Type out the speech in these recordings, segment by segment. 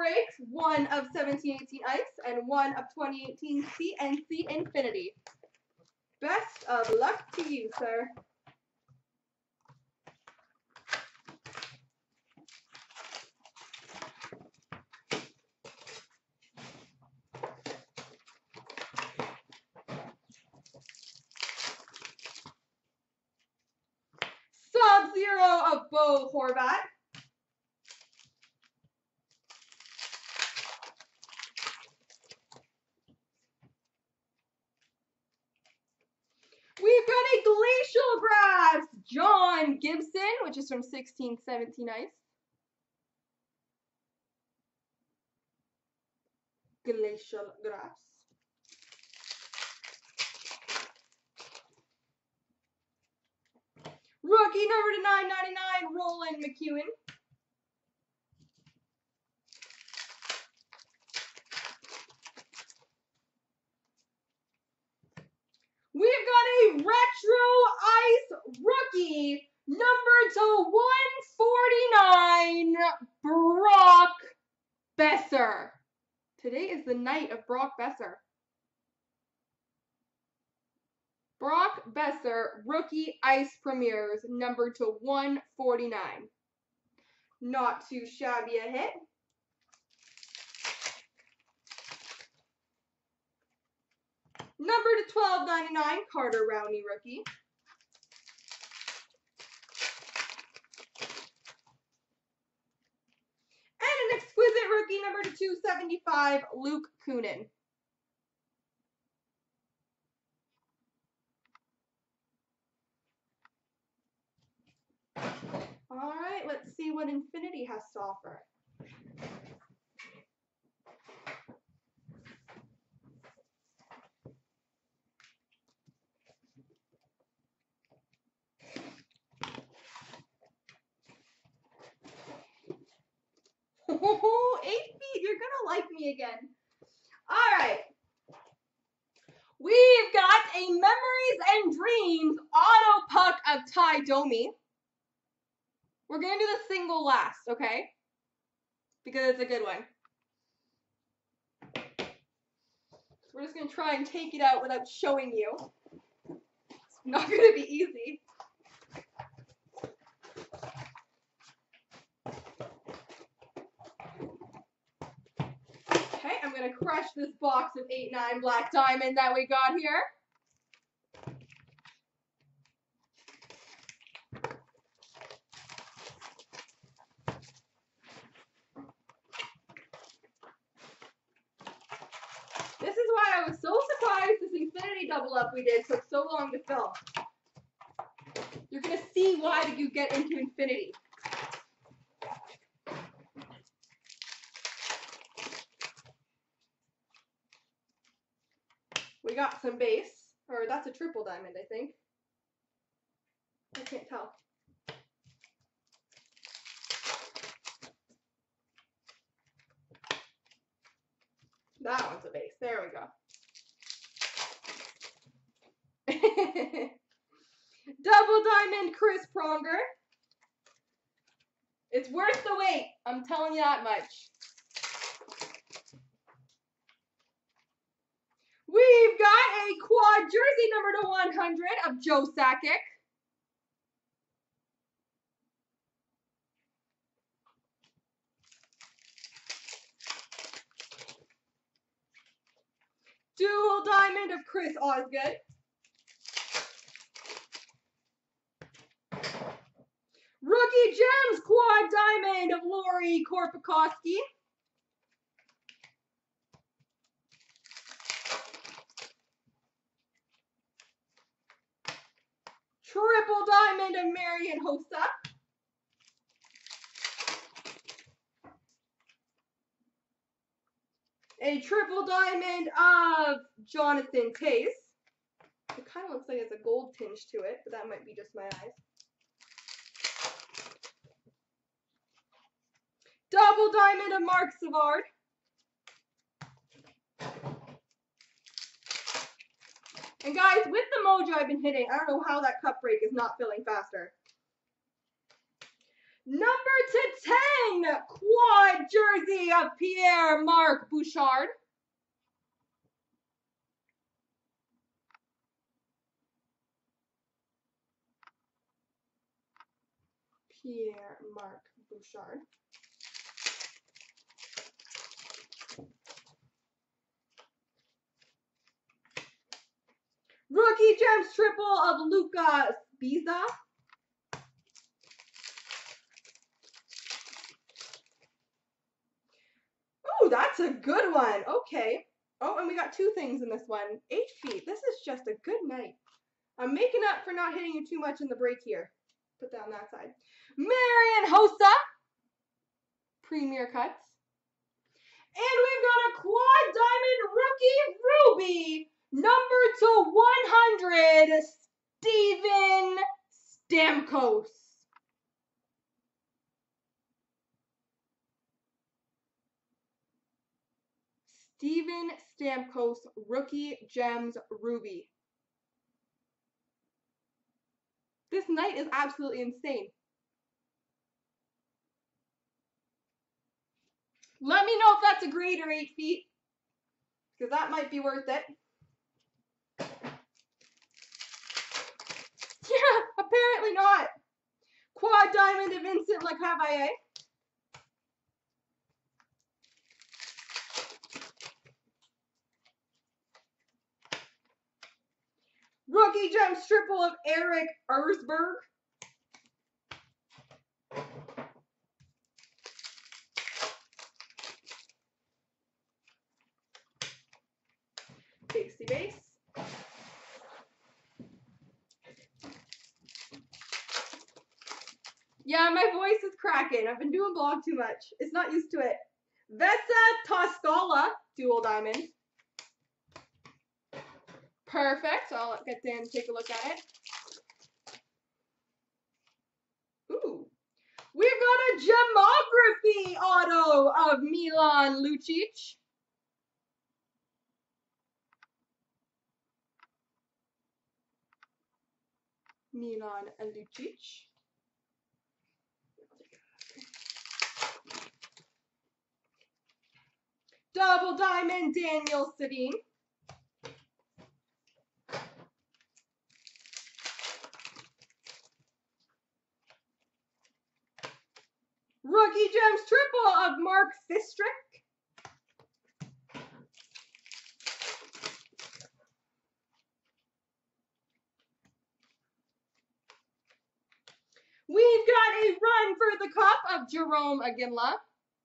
breaks, 1 of 17-18 Ice and 1 of 2018 CNC Infinity. Best of luck to you, sir. Sub-Zero of Bo Horvat. We've got a Glacial Graphs, John Gibson, which is from 16-17 Ice. Glacial Graphs. Rookie number to 999, Roland McEwen. We've got a Retro Ice rookie, number to 149, Brock Besser. Today is the night of Brock Besser. Brock Besser, rookie Ice Premieres, number to 149. Not too shabby a hit. Number to 1299, Carter Rowney rookie. And an exquisite rookie, number to 275, Luke Kunin. All right, let's see what Infinity has to offer. Oh, 8 feet, you're gonna like me again. All right. We've got a Memories and Dreams auto puck of Ty Domi. We're going to do the single last, okay? Because it's a good one. We're just going to try and take it out without showing you. It's not going to be easy. Okay, I'm going to crush this box of 8-9 Black Diamond that we got here. This is why I was so surprised this Infinity double up we did took so long to fill. You're going to see why you get into Infinity. We got some base, or that's a triple diamond, I think. I can't tell. That one's a base. There we go. Double diamond Chris Pronger. It's worth the wait. I'm telling you that much. We've got a quad jersey number to 100 of Joe Sakic. Dual diamond of Chris Osgood. Rookie Gems quad diamond of Lori Korpikoski. Triple diamond of Marian Hossa. A triple diamond of Jonathan Tace. It kind of looks like it's a gold tinge to it, but that might be just my eyes. Double diamond of Mark Savard. And guys, with the mojo I've been hitting, I don't know how that cup break is not filling faster. Number to 10, quad jersey of Pierre-Marc Bouchard. Pierre-Marc Bouchard. Rookie Gems triple of Luka Sbisa. Oh, that's a good one. Okay. Oh, and we got two things in this one. 8 feet. This is just a good night. I'm making up for not hitting you too much in the break here. Put that on that side. Marian Hossa. Premier Cuts. And we've got a quad diamond rookie ruby. Number to 100. Steven Stamkos. Steven Stamkos, Rookie Gems Ruby. This night is absolutely insane. Let me know if that's a grade or 8 feet, because that might be worth it. Yeah, apparently not. Quad diamond of Vincent Lecavalier. Rookie Gems triple of Eric Ersberg. Casey base. Yeah, my voice is cracking. I've been doing blog too much. It's not used to it. Vesa Toscala, dual diamond. Perfect. So I'll get Dan to take a look at it. Ooh. We've got a gemography auto of Milan Lucic. Milan Lucic. Double diamond Daniel Sedin. Rookie Gems triple of Mark Fistrick. We've got a run for the cup of Jerome Iginla.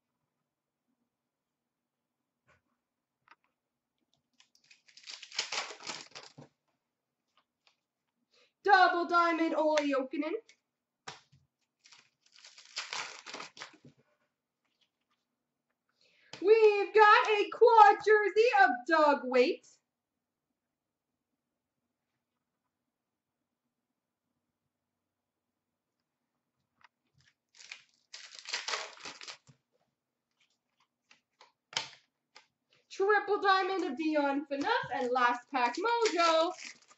Double diamond Olli Jokinen. We've got a quad jersey of Doug Weight. Triple diamond of Dion Phaneuf, and last pack mojo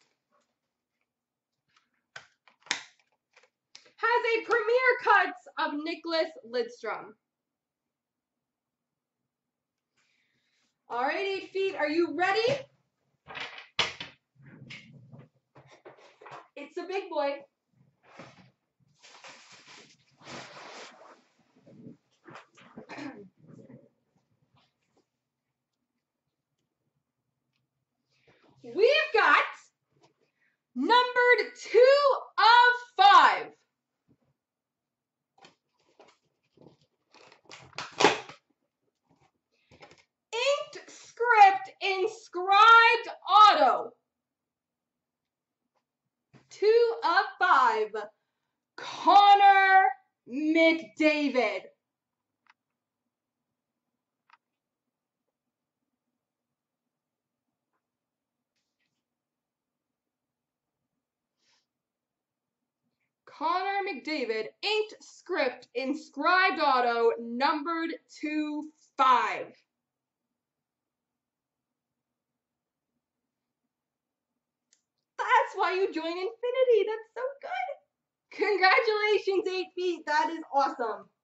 has a Premier Cuts of Nicklas Lidstrom. All right, 8 feet, are you ready? It's a big boy. We've got numbered 2 of 5. Inked script inscribed auto. 2 of 5. Connor McDavid. Connor McDavid, inked script, inscribed auto, numbered 2/5. That's why you join Infinity. That's so good. Congratulations, 8 feet. That is awesome.